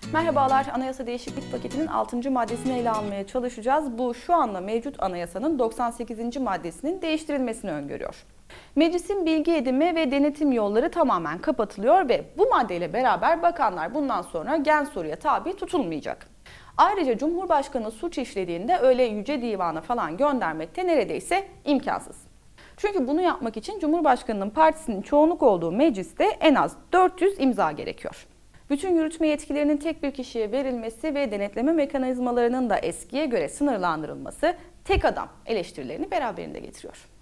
Merhabalar, anayasa değişiklik paketinin 6. maddesini ele almaya çalışacağız. Bu şu anda mevcut anayasanın 98. maddesinin değiştirilmesini öngörüyor. Meclisin bilgi edinme ve denetim yolları tamamen kapatılıyor ve bu maddeyle beraber bakanlar bundan sonra gen soruya tabi tutulmayacak. Ayrıca Cumhurbaşkanı suç işlediğinde öyle Yüce Divan'a falan göndermek de neredeyse imkansız. Çünkü bunu yapmak için Cumhurbaşkanı'nın partisinin çoğunluk olduğu mecliste en az 400 imza gerekiyor. Bütün yürütme yetkilerinin tek bir kişiye verilmesi ve denetleme mekanizmalarının da eskiye göre sınırlandırılması tek adam eleştirilerini beraberinde getiriyor.